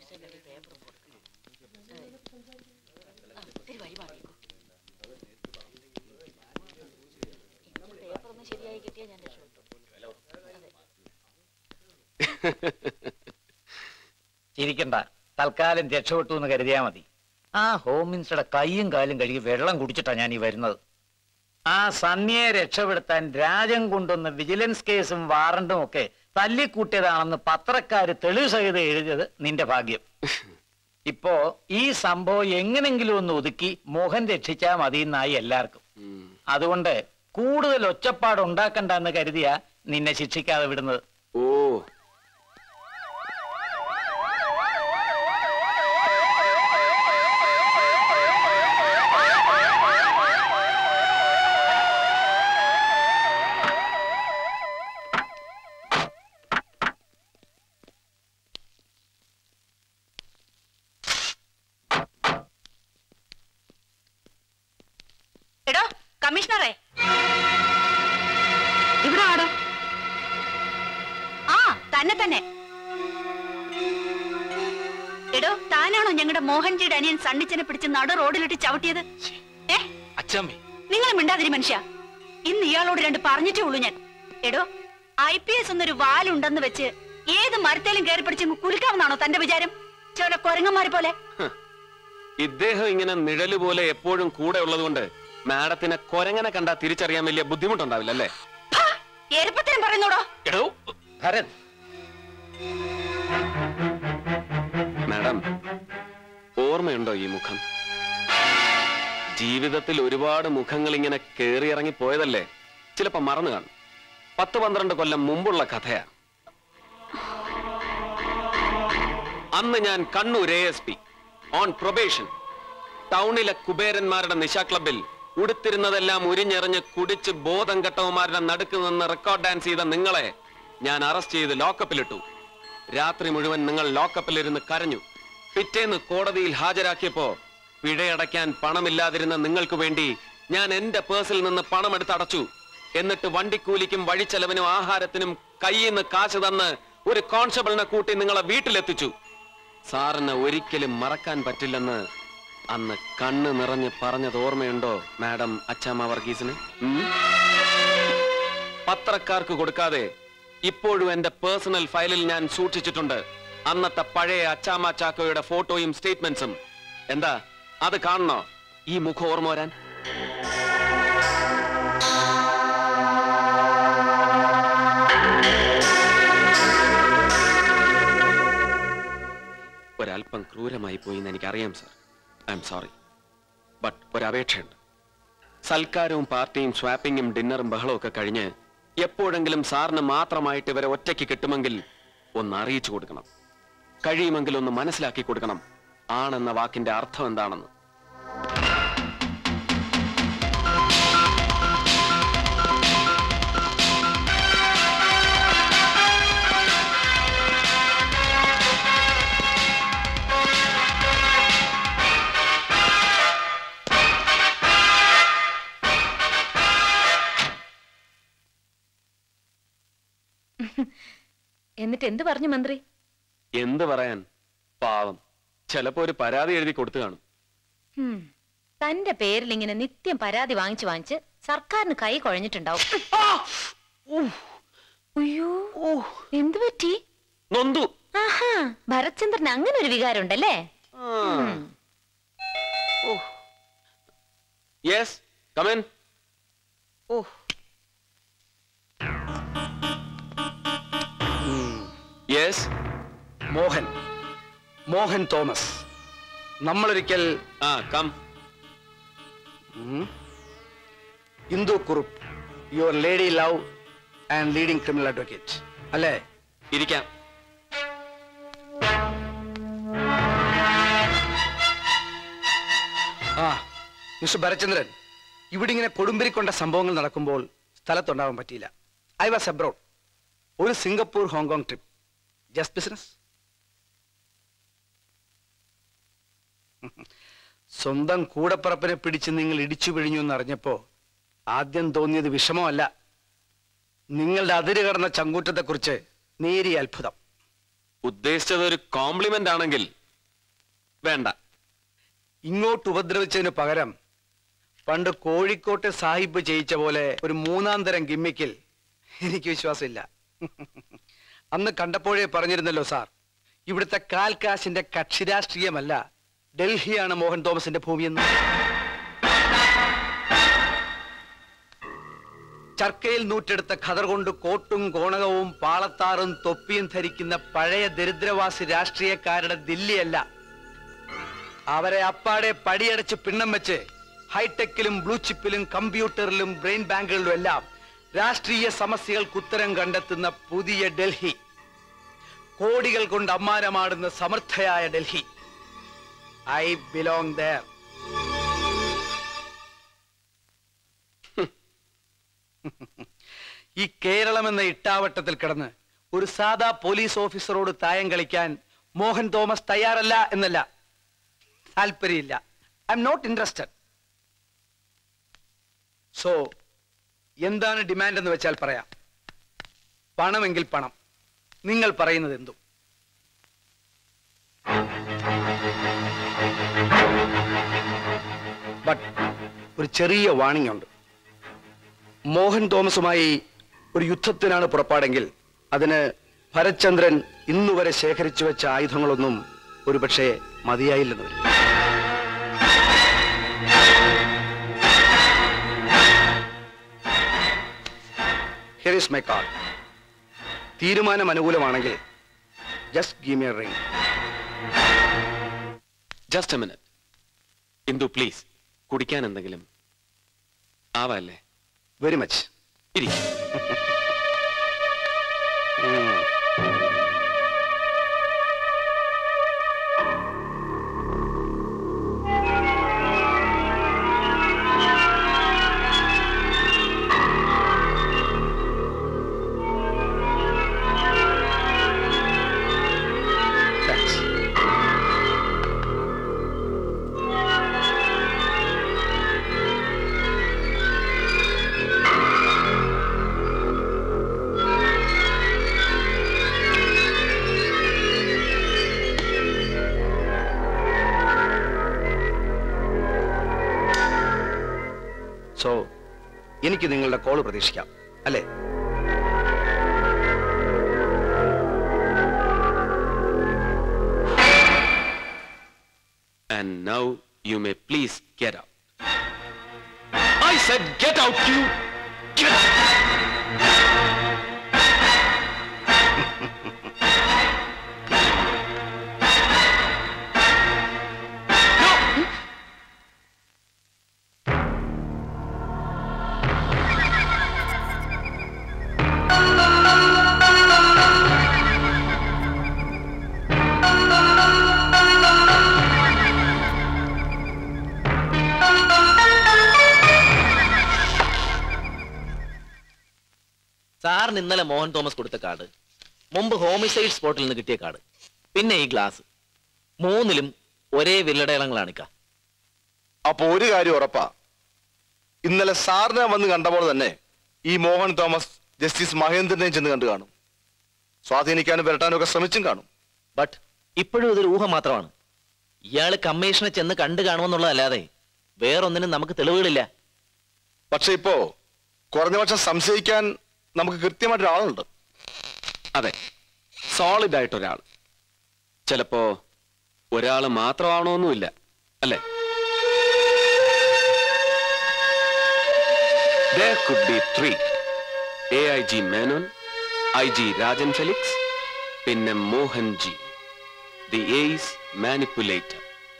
ചിരിക്കണ്ട, തൽക്കാലം രക്ഷപ്പെട്ടു എന്ന് കരുതിയാ മതി. ആ ഹോം മിനിസ്റ്ററുടെ കൈയും കാലും കഴുകി വെള്ളം കുടിച്ചിട്ടാ ഞാൻ ഈ വരുന്നത്. ആ സന്യയെ രക്ഷപ്പെടുത്താൻ രാജൻ കൊണ്ടുവന്ന വിജിലൻസ് കേസും വാറണ്ടും ഒക്കെ തല്ലിക്കൂട്ടിയതാണെന്ന് പത്രക്കാര് തെളിവ് സഹിതം എഴുതിയത് നിന്റെ ഭാഗ്യം. ഇപ്പോ ഈ സംഭവം എങ്ങനെങ്കിലും ഒന്ന് ഒതുക്കി മോഹൻ രക്ഷിച്ചാ മതി എന്നായി എല്ലാവർക്കും. അതുകൊണ്ട് കൂടുതൽ ഒച്ചപ്പാട് ഉണ്ടാക്കണ്ടെന്ന് കരുതിയാ നിന്നെ ശിക്ഷിക്കാതെ വിടുന്നത്. ഓ, കമ്മീഷണറെ, ഇവിടെ ആടോ. ആ തന്നെ തന്നെ. എടോ, താനാണോ ഞങ്ങളുടെ മോഹൻജിയുടെ അനിയൻ സണ്ണിച്ചനെ പിടിച്ച് നടു റോഡിലിട്ട് ചവിട്ടിയത്? നിങ്ങൾ മിണ്ടാതിരി മനുഷ്യ. ഇന്ന് ഇയാളോട് രണ്ട് പറഞ്ഞിട്ടേ ഉള്ളൂ ഞാൻ. എടോ, IPS എന്നൊരു വാലുണ്ടെന്ന് വെച്ച് ഏത് മരത്തേലും കയറി പിടിച്ച് കുലുക്കാവുന്നാണോ തന്റെ വിചാരം? ചില കൊരങ്ങന്മാരെ പോലെ. ഇദ്ദേഹം ഇങ്ങനെ നിഴല് പോലെ എപ്പോഴും കൂടെ ഉള്ളതുകൊണ്ട് മാഡത്തിനെ കൊരങ്ങനെ കണ്ടാ തിരിച്ചറിയാൻ വലിയ ബുദ്ധിമുട്ടുണ്ടാവില്ല അല്ലേ? എരുപ്പത്തിനും പറയുന്നോടോ. ഭരത്, മാഡം, ഓർമ്മയുണ്ടോ ഈ മുഖം? ജീവിതത്തിൽ ഒരുപാട് മുഖങ്ങൾ ഇങ്ങനെ കേറിയിറങ്ങി പോയതല്ലേ, ചിലപ്പോ മറന്നു കാണും. 10-12 കൊല്ലം മുമ്പുള്ള കഥയാ. അന്ന് ഞാൻ കണ്ണൂർ ASP ഓൺ പ്രൊബേഷൻ ടൗണിലെ കുബേരന്മാരുടെ നിശാ ക്ലബിൽ ഉടുത്തിരുന്നതെല്ലാം ഉരിഞ്ഞെറിഞ്ഞ് കുടിച്ച് ബോധം കെട്ടവന്മാരുടെ നടുക്ക് നിന്ന് റെക്കോർഡ് ഡാൻസ് ചെയ്ത നിങ്ങളെ ഞാൻ അറസ്റ്റ് ചെയ്ത് ലോക്കപ്പിലിട്ടു. രാത്രി മുഴുവൻ നിങ്ങൾ ലോക്കപ്പിലിരുന്ന് കരഞ്ഞു. പിറ്റേന്ന് കോടതിയിൽ ഹാജരാക്കിയപ്പോ പിഴയടയ്ക്കാൻ പണമില്ലാതിരുന്ന നിങ്ങൾക്ക് വേണ്ടി ഞാൻ എന്റെ പേഴ്സിൽ നിന്ന് പണമെടുത്തടച്ചു. എന്നിട്ട് വണ്ടിക്കൂലിക്കും വഴിച്ചെലവിനും ആഹാരത്തിനും കയ്യിൽ നിന്ന് കാശ് തന്ന് ഒരു കോൺസ്റ്റബിളിനെ കൂട്ടി നിങ്ങളെ വീട്ടിലെത്തിച്ചു. സാറിന് ഒരിക്കലും മറക്കാൻ പറ്റില്ലെന്ന് അന്ന് കണ്ണ് നിറഞ്ഞ് പറഞ്ഞത് ഓർമ്മയുണ്ടോ മാഡം അച്ചാമ്മ വർഗീസിന്? പത്രക്കാർക്ക് കൊടുക്കാതെ ഇപ്പോഴും എന്റെ പേഴ്സണൽ ഫയലിൽ ഞാൻ സൂക്ഷിച്ചിട്ടുണ്ട് അന്നത്തെ പഴയ അച്ചാമ്മ ചാക്കോയുടെ ഫോട്ടോയും സ്റ്റേറ്റ്മെന്റ്സും. എന്താ അത് കാണണോ ഈ മുഖം ഓർമ്മ വരാൻ? ഒരല്പം ക്രൂരമായി പോയി എന്ന് എനിക്കറിയാം sir. I am sorry. But ഒരപേക്ഷയുണ്ട്. സൽക്കാരവും പാർട്ടിയും സ്വാപ്പിങ്ങും ഡിന്നറും ബഹളവും ഒക്കെ കഴിഞ്ഞ് എപ്പോഴെങ്കിലും സാറിന് മാത്രമായിട്ട് ഇവരെ ഒറ്റയ്ക്ക് കിട്ടുമെങ്കിൽ ഒന്ന് അറിയിച്ചു കൊടുക്കണം. കഴിയുമെങ്കിൽ ഒന്ന് മനസ്സിലാക്കി കൊടുക്കണം ആണെന്ന വാക്കിന്റെ അർത്ഥം എന്താണെന്ന്. എന്നിട്ട് എന്ത് പറഞ്ഞു മന്ത്രി? എന്ത് പറയാൻ, പാവം ചിലപ്പോ ഒരു പരാതി എഴുതി കൊടുത്തു കാണും. തന്റെ പേരിൽ ഇങ്ങനെ നിത്യം പരാതി വാങ്ങിച്ചു വാങ്ങിച്ച് സർക്കാരിന് കൈ കുഴഞ്ഞിട്ടുണ്ടാവും. അയ്യോ, എന്തു പറ്റി? നൊന്തു. ആഹാ, ഭരത്ചന്ദ്രന് അങ്ങനെ ഒരു വികാരം ഉണ്ടല്ലേ? Yes, come in. Yes, Mohan Thomas. നമ്മളൊരിക്കൽ come. Indu Kurup, your lady love and leading criminal advocate അല്ലേ? ഇരിക്കാം. മിസ്റ്റർ ഭരചന്ദ്രൻ, ഇവിടെ ഇങ്ങനെ കൊടുമ്പിരിക്കൊണ്ട സംഭവങ്ങൾ നടക്കുമ്പോൾ സ്ഥലത്തുണ്ടാവാൻ പറ്റിയില്ല. I was abroad. ഒരു Singapore Hong Kong trip. Just business. സ്വന്തം കൂടപ്പറപ്പിനെ പിടിച്ച് നിങ്ങൾ ഇടിച്ചു പിഴിഞ്ഞു എന്നറിഞ്ഞപ്പോ ആദ്യം തോന്നിയത് വിഷമമല്ല, നിങ്ങളുടെ അതിര് കടന്ന ചങ്കൂറ്റത്തെക്കുറിച്ച് നേരിയ അത്ഭുതം. ഉദ്ദേശിച്ചത് ഒരു കോംപ്ലിമെന്റ് ആണെങ്കിൽ വേണ്ട. ഇങ്ങോട്ട് ഉപദ്രവിച്ചതിന് പകരം പണ്ട് കോഴിക്കോട്ടെ സാഹിബ് ചെയ്യിച്ച പോലെ ഒരു മൂന്നാം തരം ഗിമ്മിക്കിൽ എനിക്ക് വിശ്വാസമില്ല. അന്ന് കണ്ടപ്പോഴേ പറഞ്ഞിരുന്നല്ലോ സാർ, ഇവിടുത്തെ കാൽക്കാശിന്റെ കക്ഷി രാഷ്ട്രീയമല്ല, ഡൽഹിയാണ് മോഹൻ തോമസിന്റെ ഭൂമിയെന്ന്. ചർക്കയിൽ നൂറ്റെടുത്ത ഖദർ കൊണ്ട് കോട്ടും കോണകവും പാളത്താറും തൊപ്പിയും ധരിക്കുന്ന പഴയ ദരിദ്രവാസി രാഷ്ട്രീയക്കാരുടെ ദില്ലിയല്ല. അവരെ അപ്പാടെ പടിയടച്ച് പിണ്ണം വെച്ച് ഹൈടെക്കിലും ബ്ലൂ ചിപ്പിലും കമ്പ്യൂട്ടറിലും ബ്രെയിൻ ബാങ്കുകളിലും എല്ലാം രാഷ്ട്രീയ സമസ്യകൾക്ക് ഉത്തരം കണ്ടെത്തുന്ന പുതിയ ഡൽഹി, കോടികൾ കൊണ്ട് അമ്മാനമാടുന്ന സമർത്ഥയായ ഡൽഹി. I belong there. ഈ കേരളം എന്ന ഇട്ടാവട്ടത്തിൽ കിടന്ന് ഒരു സാധാ പോലീസ് ഓഫീസറോട് തായം കളിക്കാൻ മോഹൻ തോമസ് തയ്യാറല്ല എന്നല്ല, താല്പര്യമില്ല. I am not interested. So എന്താണ് ഡിമാൻഡ് എന്ന് വെച്ചാൽ പറയാം. പണമെങ്കിൽ പണം, നിങ്ങൾ പറയുന്നത് എന്തും. ബട്ട് ഒരു ചെറിയ വാണിംഗ് ഉണ്ട്. മോഹൻ തോമസുമായി ഒരു യുദ്ധത്തിനാണ് പുറപ്പാടെങ്കിൽ അതിന് ഭരത്ചന്ദ്രൻ ഇന്നുവരെ ശേഖരിച്ചു വെച്ച ആയുധങ്ങളൊന്നും ഒരുപക്ഷെ മതിയായില്ലെന്ന് വരും. Here is my card. തീരുമാനം അനുകൂലമാണെങ്കിൽ just give me a ring. Just a minute. Indu please, കുടിക്കാൻ എന്തെങ്കിലും ആവല്ലേ? Very much. ഇരി. സോ എനിക്ക് നിങ്ങളുടെ കോള് പ്രതീക്ഷിക്കാം അല്ലേ? And now you may please get out. I said get out, you! Get out! സാറിന് ഇന്നലെ മോഹൻ തോമസ് കൊടുത്ത കാർഡ്, മുമ്പ് ഹോമിസൈഡ് സ്പോട്ടിൽ നിന്ന് കിട്ടിയ കാർഡ്, പിന്നെ ഈ ഗ്ലാസ്, മൂന്നിലും ഒരേ വിരലടയാളങ്ങളാണ്. അപ്പൊ ഒരു കാര്യം ഉറപ്പാ, ഇന്നലെ സാറിനെ വന്ന് കണ്ടപ്പോൾ തന്നെ ഈ മോഹൻ തോമസ് ജസ്റ്റിസ് മഹേന്ദ്രനെയും ചെന്ന് കണ്ടു കാണും. സ്വാധീനിക്കാനും വരട്ടാനും ഒക്കെ ശ്രമിച്ചും കാണും. ബട്ട് ഇപ്പോഴും ഇതൊരു ഊഹം മാത്രമാണ്. ഇയാള് കമ്മീഷനെ ചെന്ന് കണ്ടു കാണുമെന്നുള്ളതല്ലാതെ വേറൊന്നിനും നമുക്ക് തെളിവുകളില്ല. പക്ഷെ ഇപ്പോ കുറഞ്ഞ പക്ഷം സംശയിക്കാൻ നമുക്ക് കൃത്യമായിട്ട് ഒരാളുണ്ട്. അതെ, സോളിഡ് ആയിട്ട് ഒരാൾ. ചിലപ്പോ ഒരാള് മാത്രമാണോന്നുമില്ല, അല്ലേ? There could be 3. AIG Menon, IG Rajan Felix, പിന്നെ Mohan ji, the ace manipulator.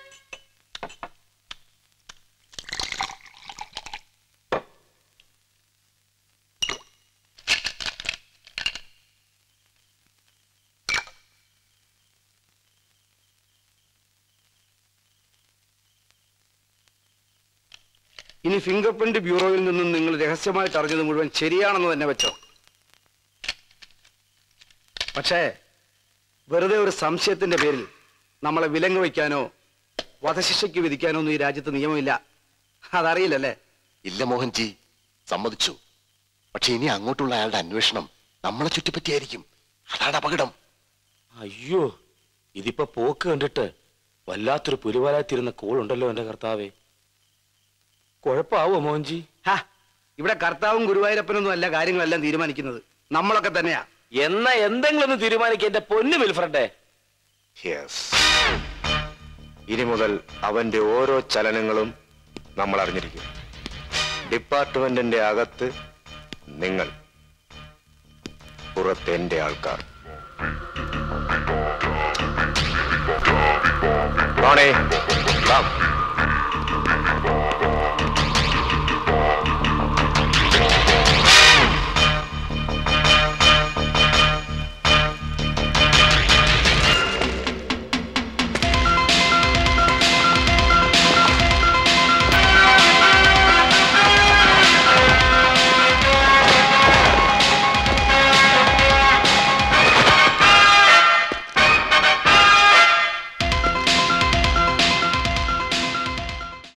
ഇനി ഫിംഗർ പ്രിന്റ് ബ്യൂറോയിൽ നിന്നും നിങ്ങൾ രഹസ്യമായിട്ട് അറിഞ്ഞത് മുഴുവൻ ശരിയാണെന്ന് തന്നെ വെച്ചോ. പക്ഷേ വെറുതെ ഒരു സംശയത്തിന്റെ പേരിൽ നമ്മളെ വിലങ്ങ് വയ്ക്കാനോ വധശിക്ഷയ്ക്ക് വിധിക്കാനോ ഒന്നും ഈ രാജ്യത്ത് നിയമമില്ല. അതറിയില്ലല്ലേ? ഇല്ല മോഹൻജി, സമ്മതിച്ചു. പക്ഷെ ഇനി അങ്ങോട്ടുള്ള അയാളുടെ അന്വേഷണം നമ്മളെ ചുറ്റിപ്പറ്റിയായിരിക്കും. അതാണ് അപകടം. അയ്യോ, ഇതിപ്പോ പോക്ക് കണ്ടിട്ട് വല്ലാത്തൊരു പുലിവാലാത്തിരുന്ന കോളുണ്ടല്ലോ എന്റെ കർത്താവേ. കുഴപ്പാവോ മോഹൻജി? ഇവിടെ കർത്താവും ഗുരുവായൂരപ്പനൊന്നും അല്ല കാര്യങ്ങളെല്ലാം തീരുമാനിക്കുന്നത്, നമ്മളൊക്കെ തന്നെയാ. എന്നാ എന്തെങ്കിലും ഒന്ന് തീരുമാനിക്കുക എന്റെ പൊന്നു വിൽഫ്രണ്ടേ. ഇനി മുതൽ അവന്റെ ഓരോ ചലനങ്ങളും നമ്മൾ അറിഞ്ഞിരിക്കും. ഡിപ്പാർട്ട്മെന്റിന്റെ അകത്ത് നിങ്ങൾ, പുറത്ത് എന്റെ ആൾക്കാർ. Ronnie, come.